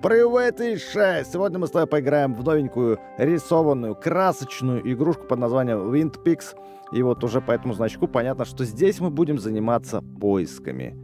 Привет, Иша! Сегодня мы с тобой поиграем в новенькую рисованную, красочную игрушку под названием Wind Pix. И вот уже по этому значку понятно, что здесь мы будем заниматься поисками.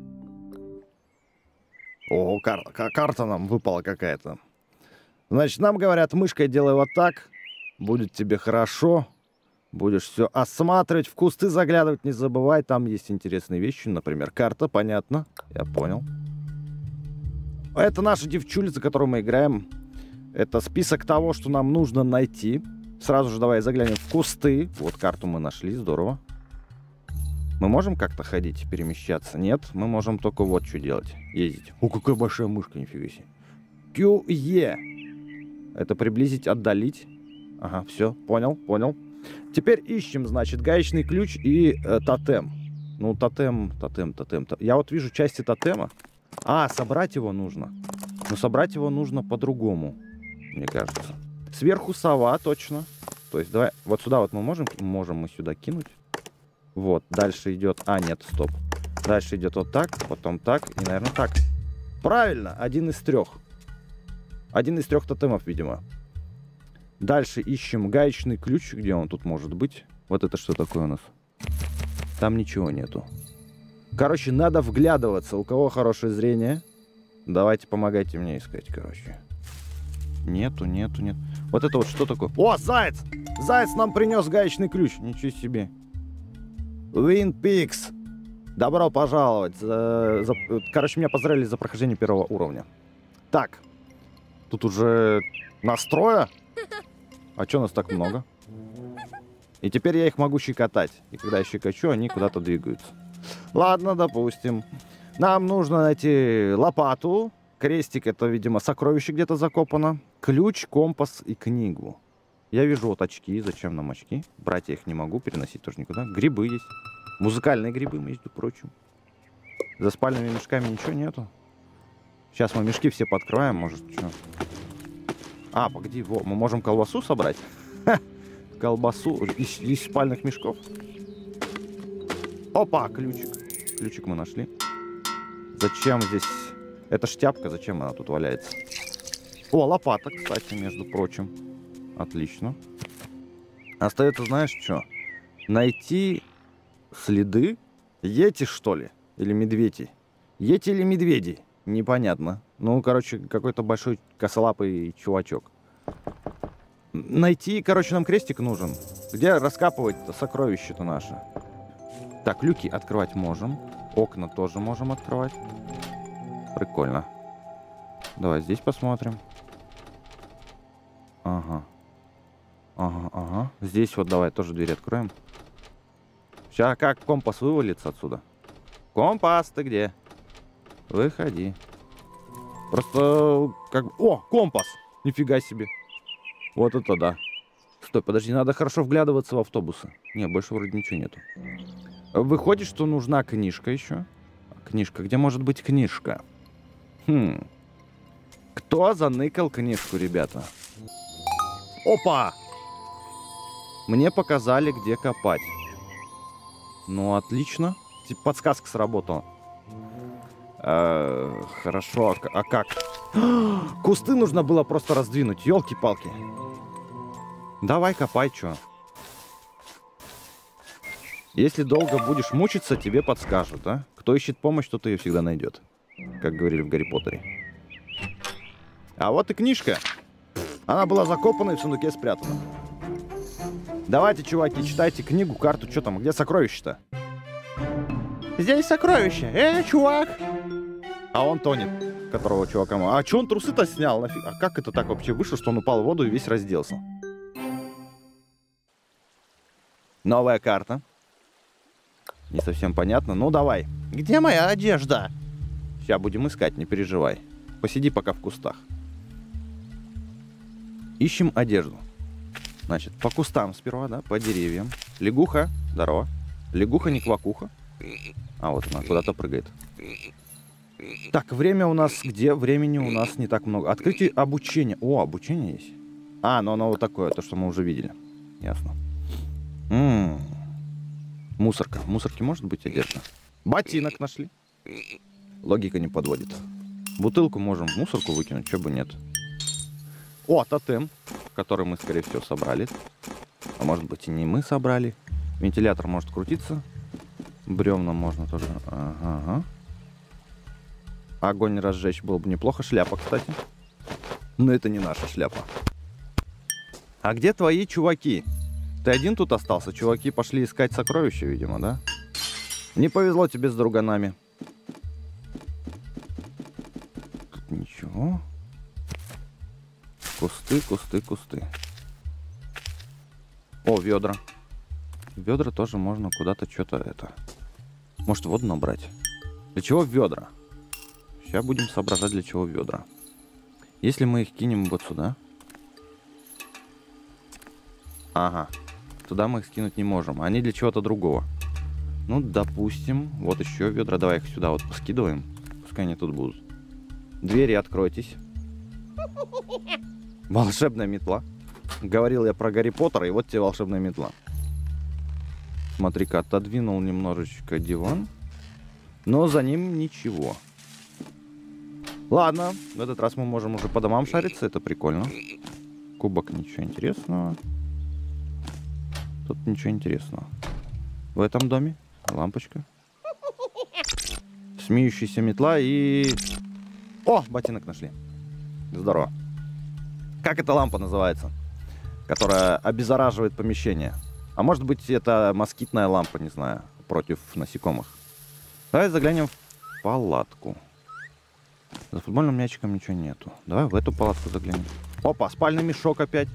О, карта нам выпала какая-то. Значит, нам говорят, мышкой делай вот так, будет тебе хорошо. Будешь все осматривать, в кусты заглядывать, не забывай, там есть интересные вещи, например, карта, понятно, я понял. Это наша девчулица, которую мы играем. Это список того, что нам нужно найти. Сразу же давай заглянем в кусты. Вот карту мы нашли, здорово. Мы можем как-то ходить, перемещаться? Нет, мы можем только вот что делать. Ездить. О, какая большая мышка, нифига себе. QE. Это приблизить, отдалить. Ага, все, понял. Теперь ищем, значит, гаечный ключ и тотем. Ну, тотем. Я вот вижу части тотема. А, собрать его нужно. Но собрать его нужно по-другому, мне кажется. Сверху сова, точно. То есть, давай, вот сюда вот мы можем мы сюда кинуть. Вот, дальше идет... А, нет, стоп. Дальше идет вот так, потом так и, наверное, так. Правильно, один из трех. Один из трех тотемов, видимо. Дальше ищем гаечный ключ. Где он тут может быть? Вот это что такое у нас? Там ничего нету. Короче, надо вглядываться. У кого хорошее зрение? Давайте, помогайте мне искать, короче. Нету. Вот это вот что такое? О, заяц! Заяц нам принес гаечный ключ. Ничего себе. Wind Pix. Добро пожаловать. Короче, меня поздравили за прохождение первого уровня. Так. Тут уже настроя. А чё нас так много? И теперь я их могу щекотать. И когда я щекочу, они куда-то двигаются. Ладно, допустим. Нам нужно найти лопату. Крестик — это, видимо, сокровище где-то закопано. Ключ, компас и книгу. Я вижу вот очки. Зачем нам очки? Брать я их не могу, переносить тоже никуда. Грибы есть. Музыкальные грибы, между прочим. За спальными мешками ничего нету. Сейчас мы мешки все пооткрываем, может, что. А, погоди, мы можем колбасу собрать? Ха! Колбасу из спальных мешков. Опа, ключик. Ключик мы нашли. Зачем здесь? Это ж тяпка, зачем она тут валяется? О, лопата, кстати, между прочим. Отлично. Остается, знаешь, что? Найти следы. Йети, что ли? Или медведи? Йети или медведи? Непонятно. Ну, короче, какой-то большой косолапый чувачок. Найти, короче, нам крестик нужен. Где раскапывать-то сокровище-то наше? Так, люки открывать можем. Окна тоже можем открывать. Прикольно. Давай здесь посмотрим. Ага. Здесь вот давай тоже дверь откроем. Сейчас как компас вывалится отсюда? Компас, ты где? Выходи. Просто как... О, компас! Нифига себе. Вот это да. Стой, подожди, надо хорошо вглядываться в автобусы. Не, больше вроде ничего нету. Выходит, что нужна книжка еще. Книжка. Где может быть книжка? Кто заныкал книжку, ребята? Опа! Мне показали, где копать. Ну, отлично. Типа подсказка сработала. Хорошо, а как? Кусты нужно было просто раздвинуть. Ёлки-палки. Давай копай, чё. Если долго будешь мучиться, тебе подскажут, а? Кто ищет помощь, тот ее всегда найдет. Как говорили в Гарри Поттере. А вот и книжка. Она была закопана и в сундуке спрятана. Давайте, чуваки, читайте книгу, карту. Что там? Где сокровище-то? Здесь сокровище. Чувак! А он тонет. Которого чувака... А чё он трусы-то снял? Нафиг? А как это так вообще вышло, что он упал в воду и весь разделся? Новая карта. Не совсем понятно. Ну, давай. Где моя одежда? Сейчас будем искать, не переживай. Посиди пока в кустах. Ищем одежду. Значит, по кустам сперва, да, по деревьям. Лягуха, здорово. Лягуха, не квакуха. А вот она куда-то прыгает. Так, время у нас где? Времени у нас не так много. Открытие обучения. О, обучение есть. А, ну оно вот такое, то, что мы уже видели. Ясно. Мусорка. В мусорке может быть одежда? Ботинок нашли. Логика не подводит. Бутылку можем в мусорку выкинуть, чего бы нет. О, тотем, который мы, скорее всего, собрали. А может быть, и не мы собрали. Вентилятор может крутиться. Бревна можно тоже. Ага. Огонь разжечь было бы неплохо. Шляпа, кстати. Но это не наша шляпа. А где твои чуваки? Ты один тут остался? Чуваки пошли искать сокровища, видимо, да? Не повезло тебе с друганами. Тут ничего. Кусты, кусты, кусты. О, ведра. Ведра тоже можно куда-то что-то это... Может, воду набрать? Для чего ведра? Сейчас будем соображать, для чего ведра. Если мы их кинем вот сюда. Ага. Туда мы их скинуть не можем. Они для чего-то другого. Ну, допустим. Вот еще ведра. Давай их сюда вот поскидываем. Пускай они тут будут. Двери откройтесь. Волшебная метла. Говорил я про Гарри Поттера, и вот тебе волшебная метла. Смотри-ка, отодвинул немножечко диван. Но за ним ничего. Ладно, в этот раз мы можем уже по домам шариться. Это прикольно. Кубок, ничего интересного. Тут ничего интересного. В этом доме лампочка. Смеющаяся метла и... О, ботинок нашли. Здорово. Как эта лампа называется? Которая обеззараживает помещение. А может быть, это москитная лампа, не знаю, против насекомых. Давай заглянем в палатку. За футбольным мячиком ничего нету. Давай в эту палатку заглянем. Опа, спальный мешок опять.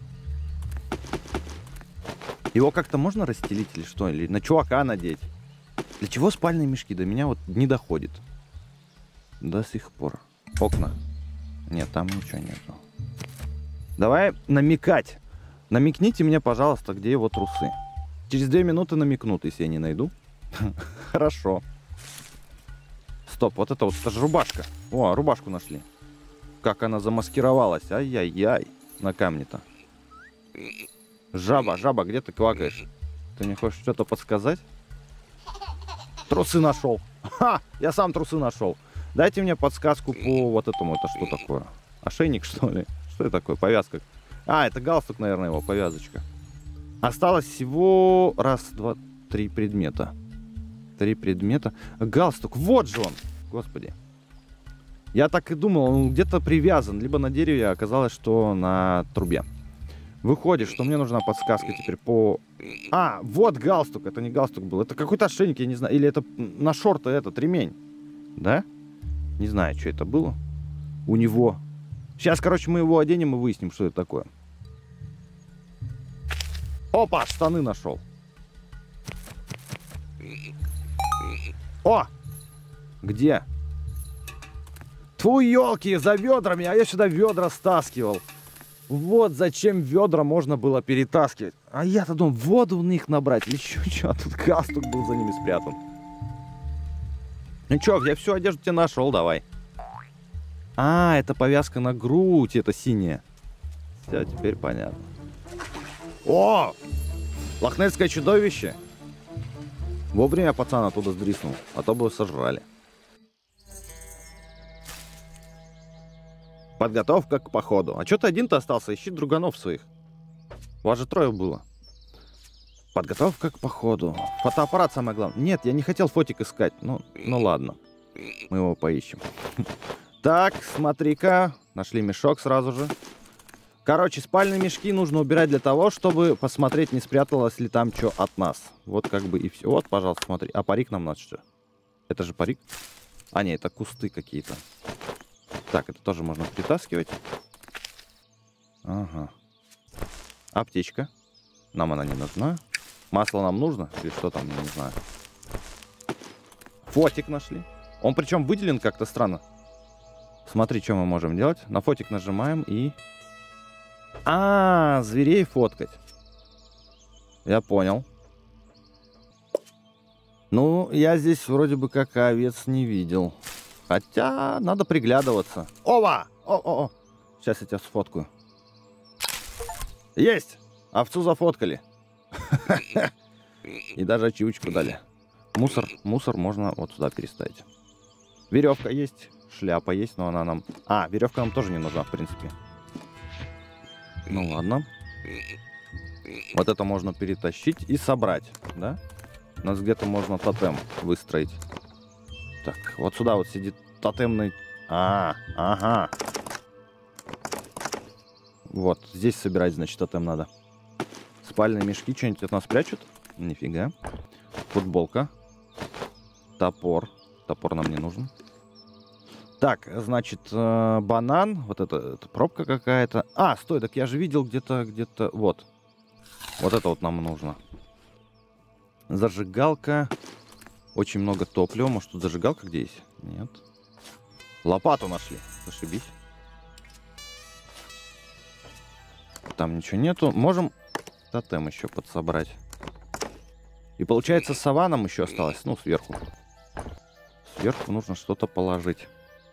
Его как-то можно расстелить или что? Или на чувака надеть? Для чего спальные мешки? До меня вот не доходит. До сих пор. Окна. Нет, там ничего нету. Давай намекать. Намекните мне, пожалуйста, где его трусы. Через 2 минуты намекнут, если я не найду. Хорошо. Стоп, вот это же рубашка. О, рубашку нашли. Как она замаскировалась. Ай-яй-яй. На камне-то. Жаба, жаба, где ты квакаешь? Ты мне хочешь что-то подсказать? Трусы нашел. Ха! Я сам трусы нашел. Дайте мне подсказку по вот этому. Это что такое? Ошейник, что ли? Что это такое? Повязка. А, это галстук, наверное, его, повязочка. Осталось всего раз, два, 3 предмета. 3 предмета. Галстук, вот же он! Господи. Я так и думал, он где-то привязан. Либо на дереве, а оказалось, что на трубе. Выходит, что мне нужна подсказка теперь по... А, вот галстук. Это не галстук был. Это какой-то ошейник, я не знаю. Или это на шорты этот ремень. Да? Не знаю, что это было. У него. Сейчас, короче, мы его оденем и выясним, что это такое. Опа, штаны нашел. О! Где? Тьфу, елки, за ведрами, а я сюда ведра стаскивал. Вот зачем ведра можно было перетаскивать. А я-то думал, воду в них набрать. Или что, тут галстук был за ними спрятан. Ну чё, я всю одежду тебе нашел, давай. А, это повязка на грудь, это синяя. Все, теперь понятно. О! Лохнесское чудовище. Вовремя пацан оттуда сдриснул, а то бы его сожрали. Подготовка к походу. А что ты один-то остался? Ищи друганов своих. У вас же 3 было. Подготовка к походу. Фотоаппарат самое главное. Нет, я не хотел фотик искать. Ну ладно. Мы его поищем. Так, смотри-ка. Нашли мешок сразу же. Короче, спальные мешки нужно убирать для того, чтобы посмотреть, не спряталось ли там что от нас. Вот как бы и все. Вот, пожалуйста, смотри. А парик нам надо что? Это же парик? А, нет, это кусты какие-то. Так, это тоже можно притаскивать. Ага. Аптечка. Нам она не нужна. Масло нам нужно? Или что там, я не знаю. Фотик нашли. Он причем выделен как-то странно. Смотри, что мы можем делать. На фотик нажимаем и... А, зверей фоткать. Я понял. Ну, я здесь вроде бы как овец не видел. Хотя надо приглядываться. Ова! О-о-о! Сейчас я тебя сфоткаю. Есть! Овцу зафоткали. И даже ачивочку дали. Мусор можно вот сюда переставить. Веревка есть. Шляпа есть, но она нам... А, веревка нам тоже не нужна, в принципе. Ну ладно. Вот это можно перетащить и собрать, да? У нас где-то можно тотем выстроить. Так, вот сюда вот сидит тотемный... Ага. Вот, здесь собирать, значит, тотем надо. Спальные мешки что-нибудь от нас прячут? Нифига. Футболка. Топор. Топор нам не нужен. Так, значит, банан. Вот это пробка какая-то. А, стой, так я же видел где-то... Вот. Вот это вот нам нужно. Зажигалка. Очень много топлива. Может, тут зажигалка где есть? Нет. Лопату нашли. Зашибись. Там ничего нету. Можем тотем еще подсобрать. И получается, сова нам еще осталась. Ну, сверху. Сверху нужно что-то положить.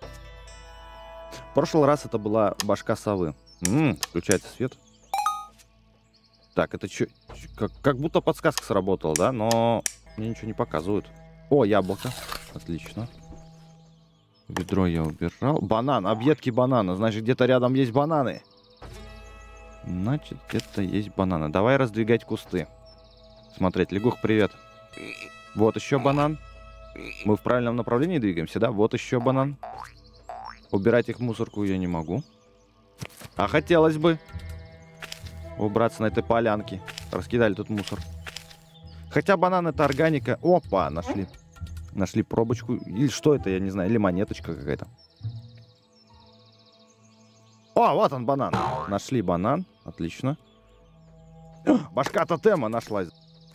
В прошлый раз это была башка совы. Включается свет. Так, это что? Как будто подсказка сработала, да? Но мне ничего не показывают. О, яблоко. Отлично. Ведро я убирал. Банан. Объедки банана. Значит, где-то рядом есть бананы. Значит, где-то есть бананы. Давай раздвигать кусты. Смотреть. Лягух, привет. Вот еще банан. Мы в правильном направлении двигаемся, да? Вот еще банан. Убирать их в мусорку я не могу. А хотелось бы убраться на этой полянке. Раскидали тут мусор. Хотя банан это органика. Опа, нашли. Нашли пробочку. Или что это, я не знаю. Или монеточка какая-то. О, вот он банан. Нашли банан. Отлично. Башка тотема нашлась.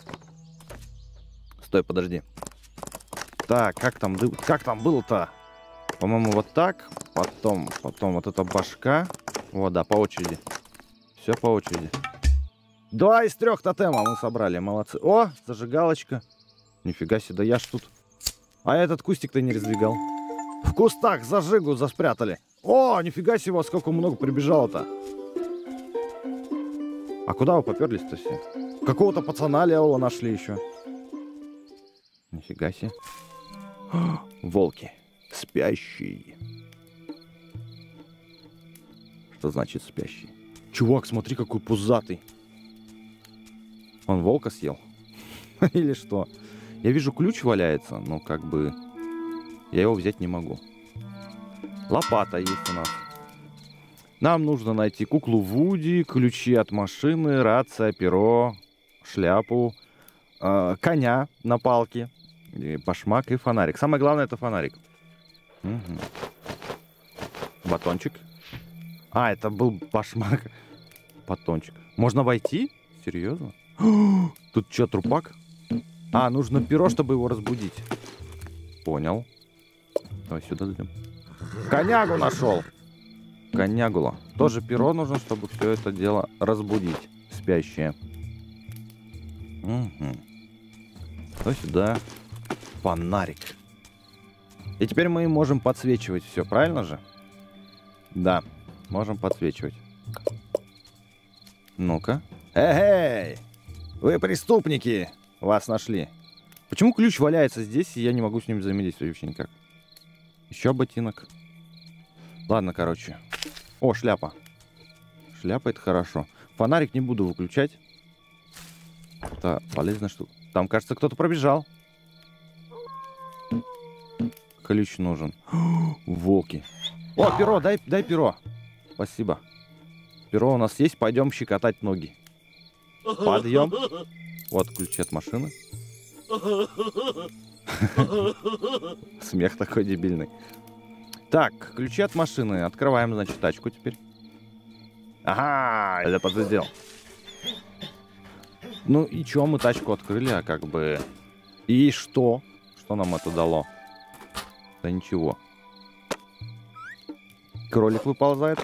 Стой, подожди. Так, как там было-то? По-моему, вот так. Потом вот эта башка. Вот, да, по очереди. Все по очереди. 2 из 3 тотема мы собрали. Молодцы. О, зажигалочка. Нифига себе, да я ж тут. А этот кустик-то не раздвигал. В кустах зажигу заспрятали. О, нифига себе, вас сколько много прибежало-то. А куда вы поперлись-то все? Какого-то пацана левого нашли еще. Нифига себе. Волки. Спящий. Что значит спящий? Чувак, смотри, какой пузатый. Он волка съел? Или что? Я вижу, ключ валяется, но как бы я его взять не могу. Лопата есть у нас. Нам нужно найти куклу Вуди, ключи от машины, рация, перо, шляпу, коня на палке, башмак и фонарик. Самое главное это фонарик. Угу. Батончик. А, это был башмак. Батончик. Можно войти? Серьезно? Тут что, трупак? А, нужно перо, чтобы его разбудить. Понял. Давай сюда зайдем. Конягу нашел. Конягула. Тоже перо нужно, чтобы все это дело разбудить. Спящее. Угу. Давай сюда. Фонарик. И теперь мы можем подсвечивать все, правильно же? Да, можем подсвечивать. Ну-ка. Эй! Вы преступники! Вас нашли. Почему ключ валяется здесь, и я не могу с ним взаимодействовать вообще никак? Еще ботинок. Ладно, короче. О, шляпа. Шляпа это хорошо. Фонарик не буду выключать. Это полезная штука. Там, кажется, кто-то пробежал. Ключ нужен. Волки. О, перо, дай перо. Спасибо. Перо у нас есть, пойдем щекотать ноги. Подъем. Вот ключи от машины. Смех такой дебильный. Так, ключи от машины. Открываем, значит, тачку теперь. Ага, я подзадел. Ну и чё, мы тачку открыли, а как бы... И что? Что нам это дало? Да ничего. Кролик выползает.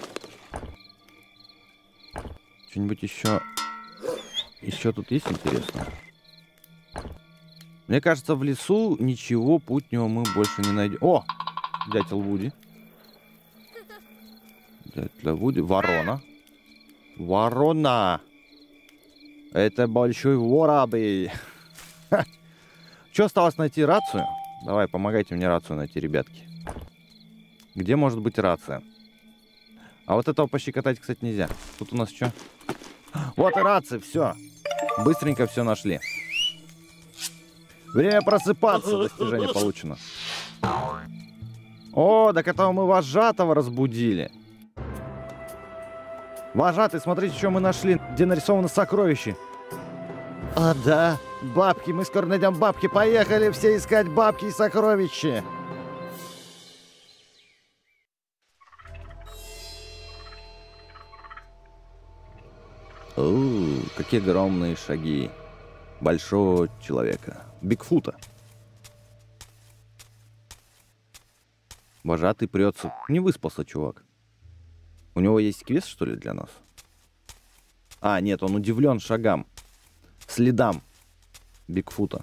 Что-нибудь еще... Еще тут есть интересно? Мне кажется, в лесу ничего путнего мы больше не найдем. О! Дятел Вуди. Дятел Вуди. Ворона. Ворона! Это большой воробей. Что осталось найти? Рацию? Давай, помогайте мне рацию найти, ребятки. Где может быть рация? А вот этого пощекотать, кстати, нельзя. Тут у нас что? Вот и рация, все. Быстренько все нашли. Время просыпаться, достижение получено. О, так этого мы вожатого разбудили. Вожатый, смотрите, что мы нашли, где нарисовано сокровище. А, да, бабки, мы скоро найдем бабки. Поехали все искать бабки и сокровища. О, какие огромные шаги большого человека. Бигфута. Вожатый прется. Не выспался, чувак. У него есть квест, что ли, для нас? А, нет, он удивлен шагам. Следам Бигфута.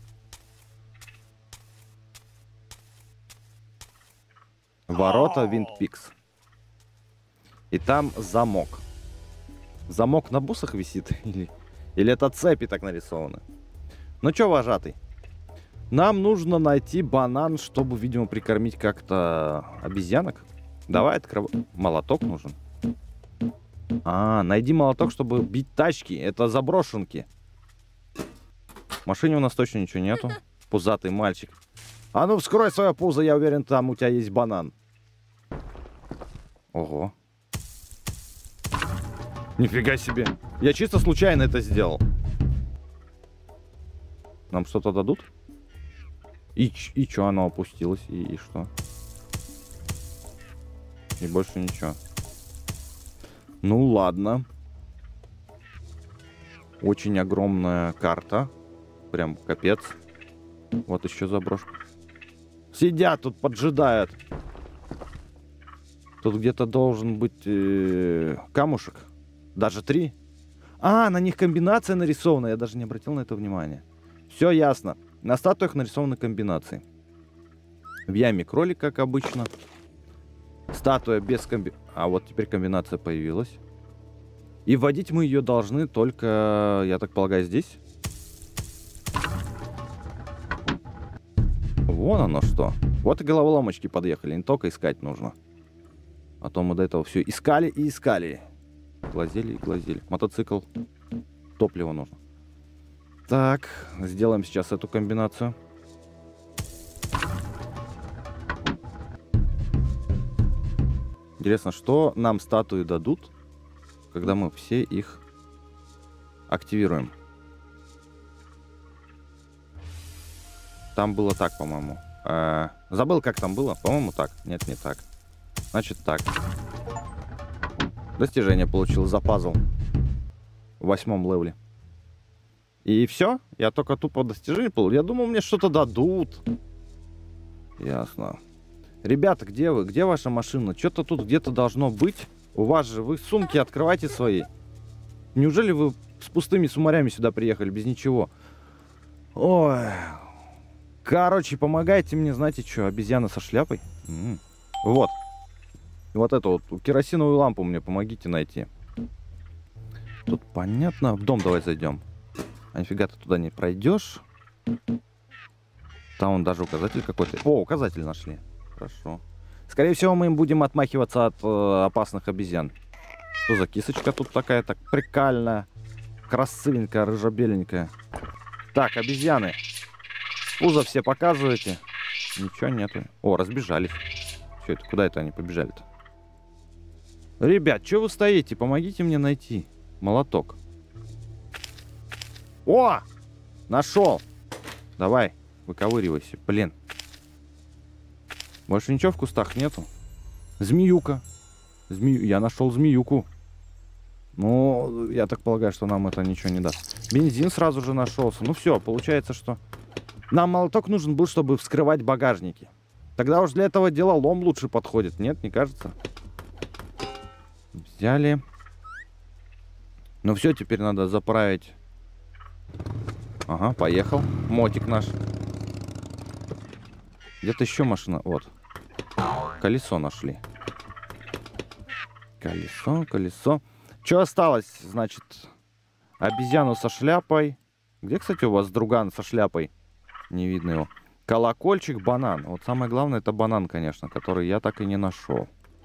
Ворота Виндпикс. И там замок. Замок на бусах висит? Или это цепи так нарисованы? Ну чё, вожатый? Нам нужно найти банан, чтобы, видимо, прикормить как-то обезьянок. Давай открывай. Молоток нужен. А, найди молоток, чтобы бить тачки. Это заброшенки. В машине у нас точно ничего нету. Пузатый мальчик. А ну, вскрой свое пузо, я уверен, там у тебя есть банан. Ого. Нифига себе. Я чисто случайно это сделал. Нам что-то дадут? И что, оно опустилось? И что? И больше ничего. Ну ладно. Очень огромная карта. Прям капец. Вот еще заброшка. Сидят тут, поджидают. Тут где-то должен быть камушек. Даже 3. А, на них комбинация нарисована. Я даже не обратил на это внимание. Все ясно. На статуях нарисованы комбинации. В яме кролик, как обычно. Статуя без комбинации. А вот теперь комбинация появилась. И вводить мы ее должны только, я так полагаю, здесь. Вон оно что. Вот и головоломочки подъехали. Не только искать нужно. А то мы до этого все искали и искали. Глазели и глазели. Мотоцикл. Топливо нужно. Так, сделаем сейчас эту комбинацию. Интересно, что нам статуи дадут, когда мы все их активируем? Там было так, по-моему. Забыл, как там было. По-моему, так. Нет, не так. Значит, так. Достижение получил за пазл. В 8-м левеле. И все? Я только тупо достижение получил. Я думал, мне что-то дадут. Ясно. Ребята, где вы? Где ваша машина? Что-то тут где-то должно быть. У вас же, вы сумки открывайте свои. Неужели вы с пустыми сумарями сюда приехали, без ничего? Ой. Короче, помогайте мне, знаете что, обезьяна со шляпой. Вот. Вот эту вот керосиновую лампу мне помогите найти. Тут понятно. В дом давай зайдем. А нифига ты туда не пройдешь. Там он даже указатель какой-то. О, указатель нашли. Хорошо. Скорее всего, мы им будем отмахиваться от опасных обезьян. Что за кисочка тут такая, так прикольная. Красивенькая, рыжебеленькая. Так, обезьяны. Пузо все показываете. Ничего нету. О, разбежались. Что это? Куда это они побежали-то? Ребят, что вы стоите? Помогите мне найти молоток. О! Нашел! Давай, выковыривайся. Блин. Больше ничего в кустах нету. Змеюка. Я нашел змеюку. Ну, я так полагаю, что нам это ничего не даст. Бензин сразу же нашелся. Ну все, получается, что... Нам молоток нужен был, чтобы вскрывать багажники. Тогда уж для этого дела лом лучше подходит. Нет, не кажется? Взяли. Ну все, теперь надо заправить. Ага, поехал. Мотик наш. Где-то еще машина. Вот. Колесо нашли. Колесо, колесо. Что осталось, значит? Обезьяну со шляпой. Где, кстати, у вас друган со шляпой? Не видно его. Колокольчик, банан. Вот самое главное это банан, конечно, который я так и не нашел.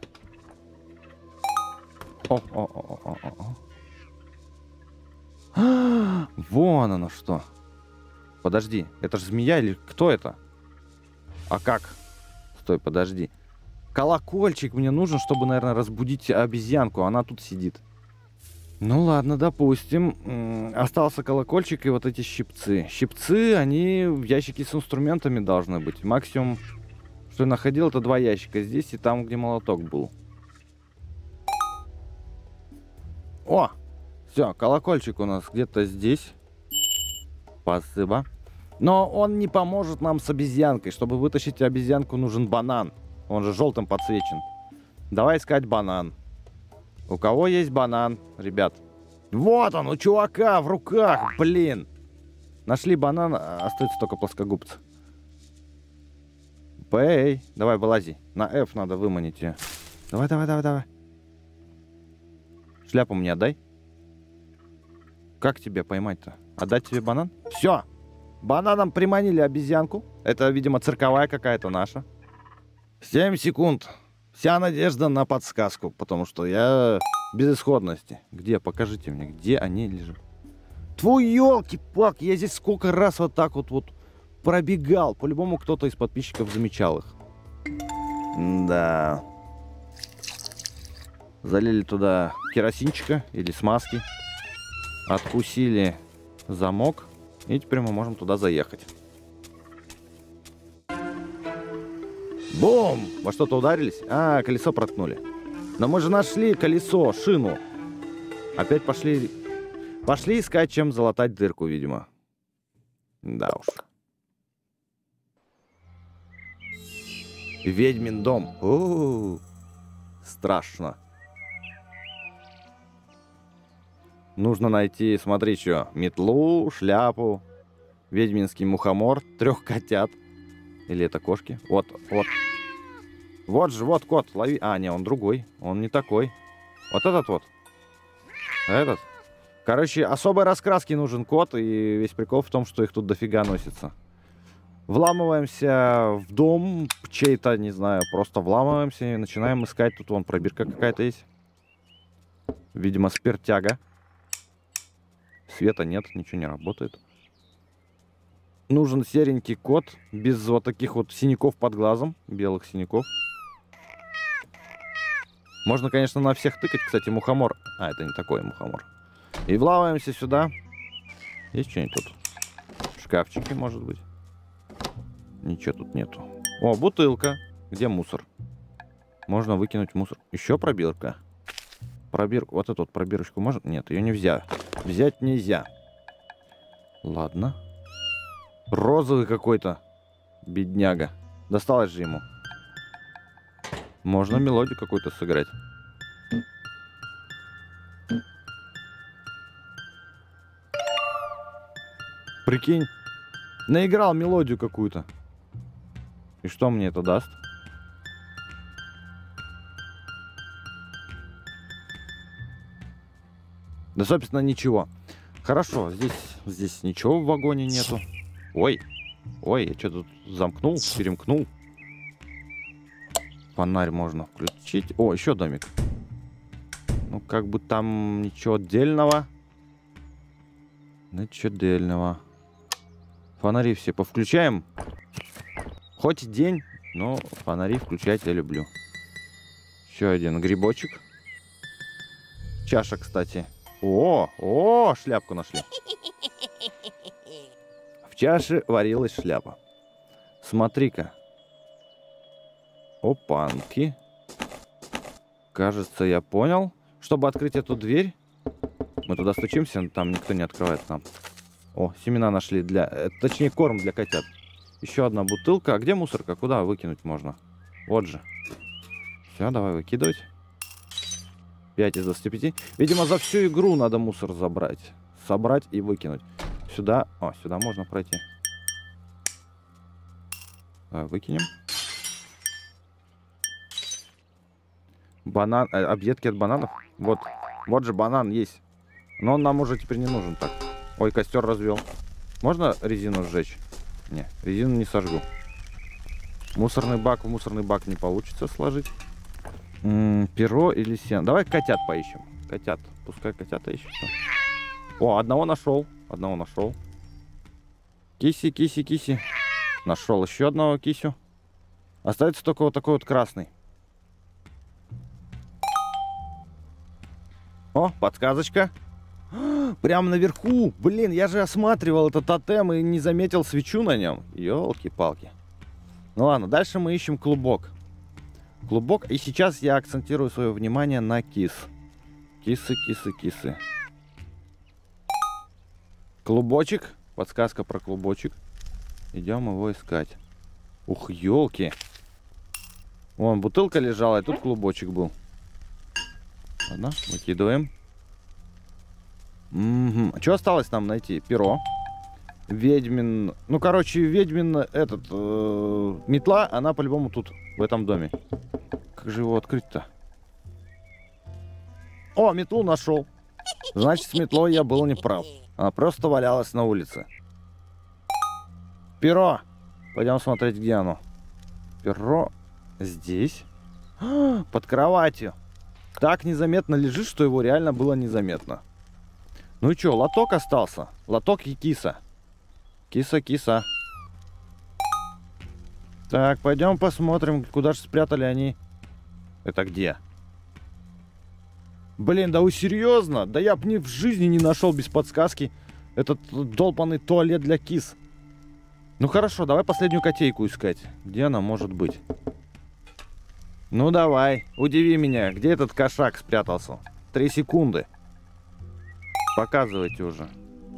Вон оно что. Подожди, это же змея или кто это? А как? Стой, подожди. Колокольчик мне нужен, чтобы, наверное, разбудить обезьянку. Она тут сидит. Ну ладно, допустим. Остался колокольчик и вот эти щипцы. Щипцы, они в ящике с инструментами должны быть. Максимум, что я находил, это 2 ящика. Здесь и там, где молоток был. О! Все, колокольчик у нас где-то здесь. Спасибо. Но он не поможет нам с обезьянкой. Чтобы вытащить обезьянку, нужен банан. Он же желтым подсвечен. Давай искать банан. У кого есть банан, ребят? Вот он, у чувака в руках, блин. Нашли банан, остается только плоскогубцы. Бэй, давай вылази. На F надо выманить ее. Давай, давай, давай, давай. Шляпу мне отдай. Как тебе поймать-то? Отдать тебе банан? Все. Бананом приманили обезьянку. Это, видимо, цирковая какая-то наша. 7 секунд. Вся надежда на подсказку, потому что я без исходности. Где? Покажите мне, где они лежат. Твой елки-палки, я здесь сколько раз вот так вот пробегал. По-любому кто-то из подписчиков замечал их. Да. Залили туда керосинчика или смазки. Откусили замок. И теперь мы можем туда заехать. Бум! Во что-то ударились? А, колесо проткнули. Но мы же нашли колесо, шину. Опять пошли искать, чем залатать дырку, видимо. Да уж. Ведьмин дом. У-у-у. Страшно. Нужно найти, смотри, что. Метлу, шляпу, ведьминский мухомор, 3 котят. Или это кошки? Вот, вот. Вот же, вот кот, лови. А, не, он другой. Он не такой. Вот этот вот. Этот. Короче, особой раскраски нужен кот. И весь прикол в том, что их тут дофига носится. Вламываемся в дом. Чей-то, не знаю, просто вламываемся и начинаем искать. Тут вон пробирка какая-то есть. Видимо, спиртяга. Света нет, ничего не работает. Нужен серенький кот, без вот таких вот синяков под глазом, белых синяков. Можно, конечно, на всех тыкать, кстати, мухомор. А, это не такой мухомор. И влаваемся сюда. Есть что-нибудь тут? Шкафчики, может быть. Ничего тут нету. О, бутылка. Где мусор? Можно выкинуть мусор. Еще пробирка. Пробирку. Вот эту вот пробирочку можно? Нет, ее нельзя. Взять нельзя. Ладно. Розовый какой-то. Бедняга. Досталось же ему. Можно мелодию какую-то сыграть. Прикинь. Наиграл мелодию какую-то. И что мне это даст? Да, собственно, ничего. Хорошо, здесь ничего в вагоне нету. Ой, ой, я что тут замкнул, перемкнул. Фонарь можно включить. О, еще домик. Ну, как бы там ничего отдельного. Ничего отдельного. Фонари все повключаем. Хоть день, но фонари включать я люблю. Еще один грибочек. Чаша, кстати. О, шляпку нашли. В чаше варилась шляпа. Смотри-ка. Опанки. Кажется, я понял. Чтобы открыть эту дверь, мы туда стучимся, там никто не открывает нам. О, семена нашли для... Точнее, корм для котят. Еще одна бутылка. А где мусорка? Куда выкинуть можно? Вот же. Все, давай выкидывать. 5 из 25. Видимо, за всю игру надо мусор забрать. Собрать и выкинуть. Сюда. О, сюда можно пройти. Давай выкинем. Банан. Объедки от бананов. Вот. Вот же банан есть. Но он нам уже теперь не нужен так. Ой, костер развел. Можно резину сжечь? Не, резину не сожгу. Мусорный бак в мусорный бак не получится сложить. Перо или сено. Давай котят поищем. Котят. Пускай котята ищут. О, одного нашел. Одного нашел. Киси, киси, киси. Нашел еще одного кисю. Остается только вот такой вот красный. О, подсказочка. Прямо наверху. Блин, я же осматривал этот тотем и не заметил свечу на нем. Ёлки-палки. Ну ладно, дальше мы ищем клубок. Клубок. И сейчас я акцентирую свое внимание на кис. Кисы, кисы, кисы. Клубочек. Подсказка про клубочек. Идем его искать. Ух, елки. Вон, бутылка лежала, и тут клубочек был. Ладно, выкидываем. Что осталось нам найти? Перо. Ведьмин... Ну, короче, ведьмин этот... метла, она по-любому тут, в этом доме. Как же его открыть-то? О, метлу нашел. Значит, с метлой я был неправ. Она просто валялась на улице. Перо. Пойдем смотреть, где оно. Перо здесь. Под кроватью. Так незаметно лежит, что его реально было незаметно. Ну и что, лоток остался. Лоток и киса. Киса, киса. Так, пойдем посмотрим, куда же спрятали они. Это где? Блин, да вы серьезно? Да я бы в жизни не нашел без подсказки этот долбанный туалет для кис. Ну хорошо, давай последнюю котейку искать. Где она может быть? Ну давай, удиви меня. Где этот кошак спрятался? 3 секунды. Показывайте уже.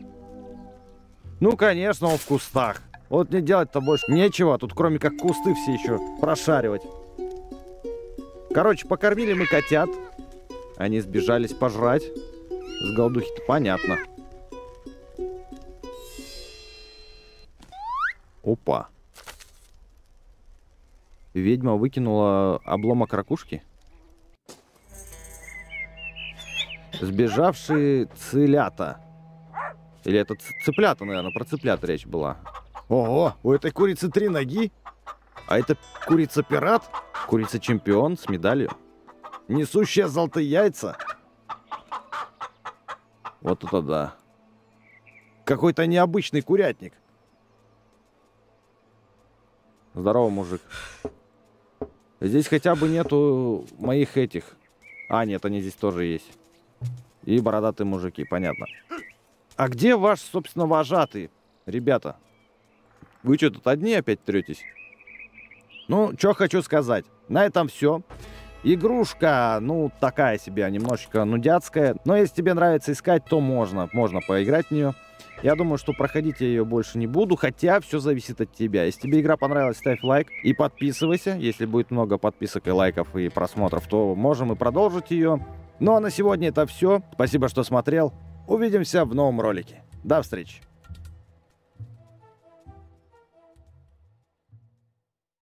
Ну конечно, он в кустах. Вот мне делать-то больше нечего. Тут кроме как кусты все еще прошаривать. Короче, покормили мы котят. Они сбежались пожрать. С голодухи-то понятно. Опа. Ведьма выкинула обломок ракушки. Сбежавшие цылята. Или это цыплята, наверное, про цыплят речь была. Ого, у этой курицы 3 ноги. А это курица-пират. Курица-чемпион с медалью. Несущая золотые яйца. Вот это да. Какой-то необычный курятник. Здорово, мужик. Здесь хотя бы нету моих этих. А, нет, они здесь тоже есть. И бородатые мужики, понятно. А где ваш, собственно, вожатый, ребята? Вы что, тут одни опять третесь? Ну, что хочу сказать. На этом все. Игрушка, ну, такая себе, немножечко нудятская. Но если тебе нравится искать, то можно поиграть в нее. Я думаю, что проходить я ее больше не буду, хотя все зависит от тебя. Если тебе игра понравилась, ставь лайк и подписывайся. Если будет много подписок и лайков и просмотров, то можем и продолжить ее. Ну а на сегодня это все. Спасибо, что смотрел. Увидимся в новом ролике. До встречи.